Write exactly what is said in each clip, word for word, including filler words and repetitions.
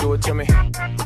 do it to me.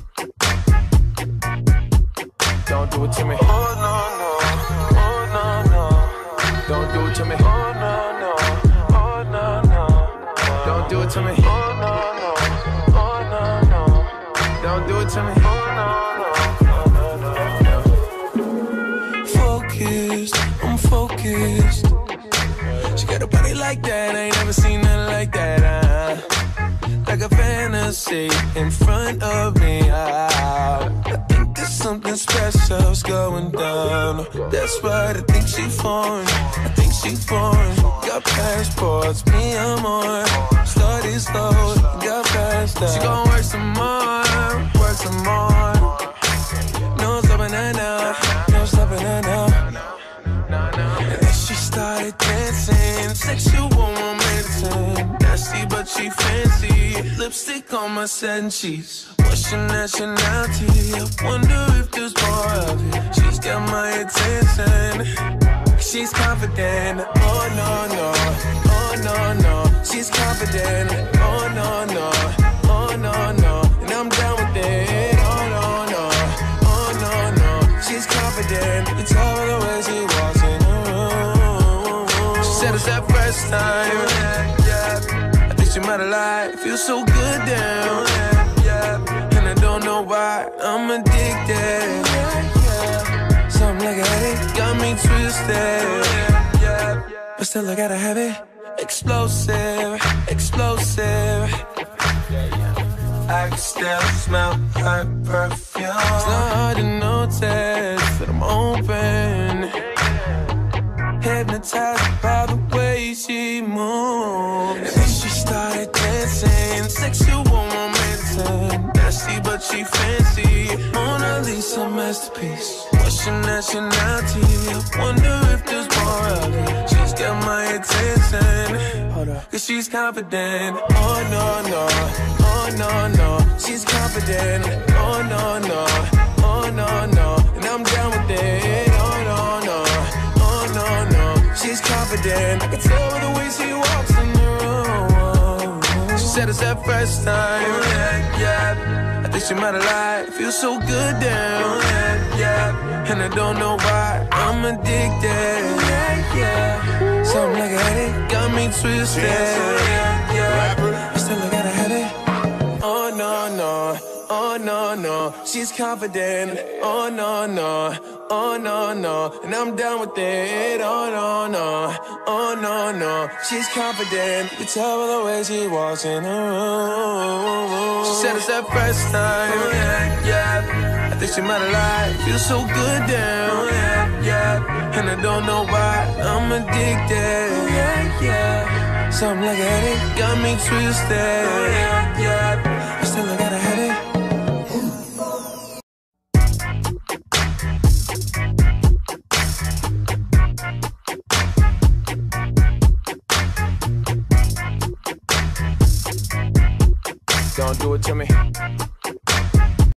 Don't do it to me. Oh no no, oh no no. Don't do it to me. Oh no no, oh no no. Don't do it to me. Oh no no, oh no no. Don't do it to me. Oh no no, no no no. Focused, I'm focused. She got a body like that, I ain't never seen nothing like that. Uh. Like a fantasy in front of me. Uh. I think there's something special's going down. That's right, I think she foreign. I think she foreign. Got passports, me I'm on. Started slow, got past that. She gon' work some more, work some more. No stopping her now, no stopping her now. And then she started dancing, sexual romancing. Nasty but she fancy, lipstick on my satin sheets. What's your nationality? I wonder if there's more of it. She's got my attention, she's confident. Oh no no, oh no no. She's confident. Oh no no, oh no no. And I'm down with it. Oh no no, oh no no. She's confident. You tell her the way she walks in the room. She said it's that first time. Yeah, yeah. I think she might have lied. Feels so good down. Yeah, yeah. And I don't know why I'm addicted. Yeah, yeah. Something like a headache got me twisted. Yeah, yeah. But still I gotta have it. Explosive, explosive. I can still smell her perfume. It's not hard to notice that I'm open. Hypnotized by the way she moves. And then she started dancing, sexual romancing. Nasty but she fancy, Mona Lisa masterpiece. What's your nationality? I wonder if there's more of it. She's got my attention, hold up, cause she's confident. Oh no no, oh no no. She's confident. Oh no no, oh no no. And I'm down with it. Oh no no, oh no no. She's confident. I can tell by the way she walks in the room. She said it's that first time. Yeah, yeah. I think she might have lied. Feels so good down. Yeah, yeah. And I don't know why I'm addicted. Yeah, yeah. Something like a headache got me twisted. Yeah, yeah. I still gotta have it. Oh no no, oh no no. She's confident. Oh no no, oh no no. And I'm down with it. Oh no no, oh no no. She's confident. You tell by the way she walks in the room. She said it's that first time. Yeah, yeah. I think she might have lied. Feels so good down. Yeah, yeah. And I don't know why I'm addicted. Yeah, yeah. Something like a headache got me twisted. Yeah, yeah. I still gotta have it. Don't do it to me.